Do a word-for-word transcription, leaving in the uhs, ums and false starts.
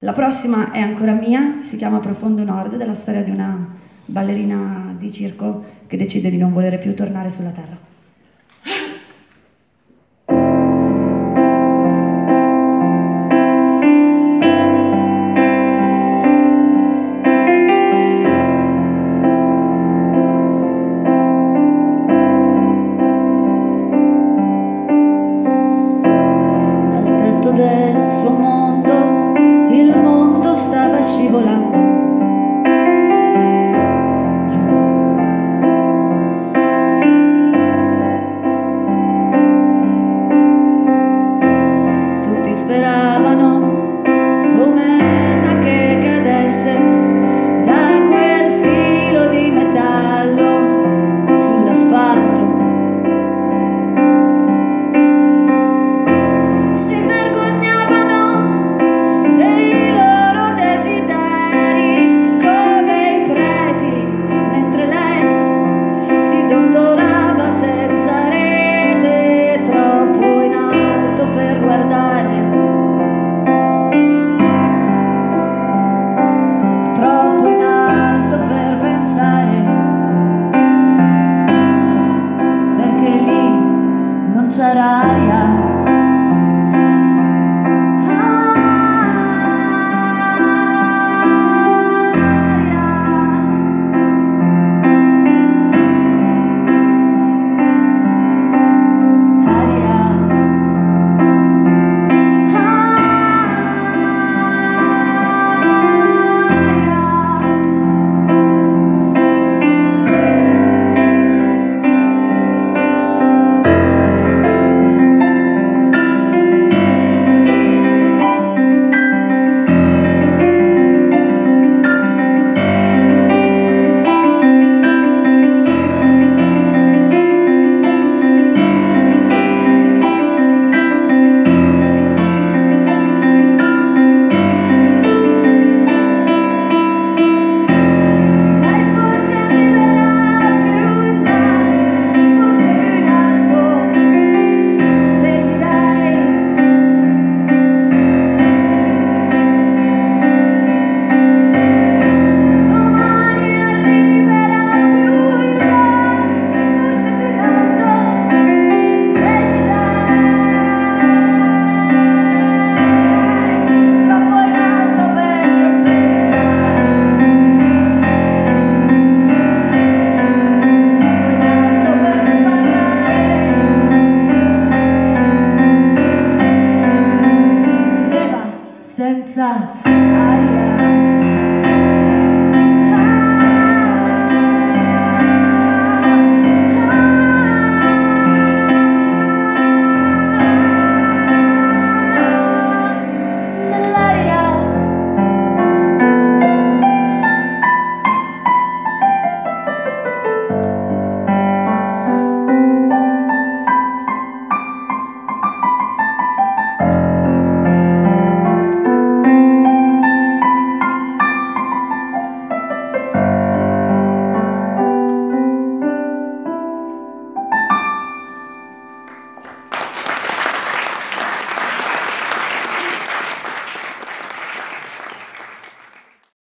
La prossima è ancora mia, si chiama Profondo Nord, della storia di una ballerina di circo che decide di non volere più tornare sulla terra. Dal tetto del suo mondo, il mondo stava scivolando. Tutti speravano cometa che cadesse da quel filo di metallo sull'asfalto. Si vergognavano dei loro desideri come i preti, mentre lei si dondolava senza rete, troppo in alto per guardare, troppo in alto per pensare, perché lì non c'era aria. Senza